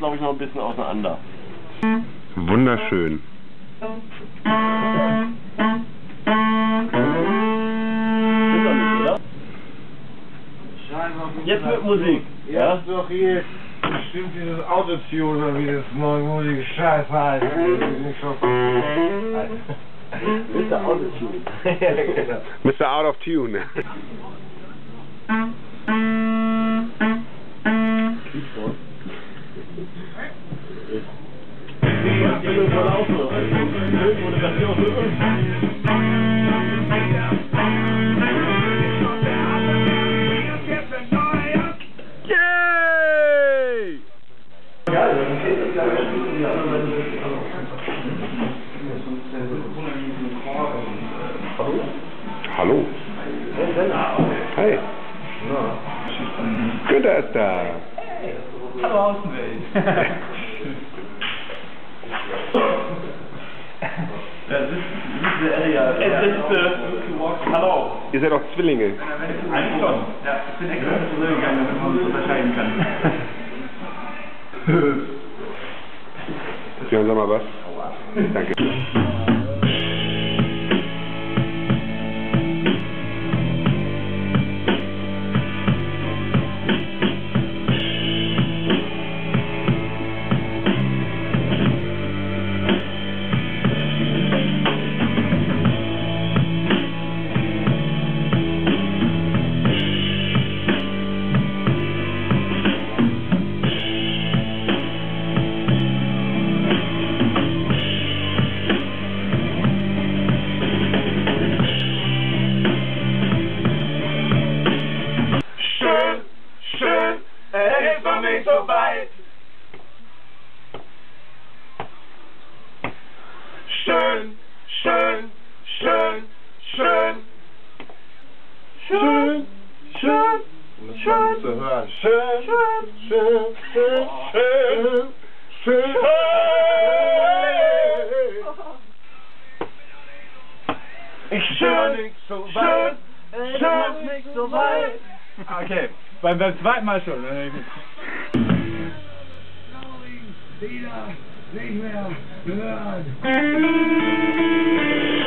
glaube ich, noch ein bisschen auseinander. Wunderschön. Ist doch nicht, oder? Jetzt mit Musik. Ja, ist doch hier bestimmt dieses Autotune oder wie das neue Musik Scheiß heißt. Mr. Autotune. Genau. Mr. Out of Tune. Yay! Hallo. Hey. Günther ist da. Hallo Außenwelt. Hallo. Ihr seid auch Zwillinge. Eigentlich schon. Ja, ich bin extra zu Röhr gegangen, damit man uns unterscheiden kann. Björn, sag mal was. Danke. Nicht so weit. Schön, schön, schön, schön. Schön, schön, schön. Zu hören. Schön, schön, schön, schön, schön. Ich höre nicht so weit. Ich höre nicht so weit. Okay, beim zweiten Mal schon. Wieder nicht mehr hören.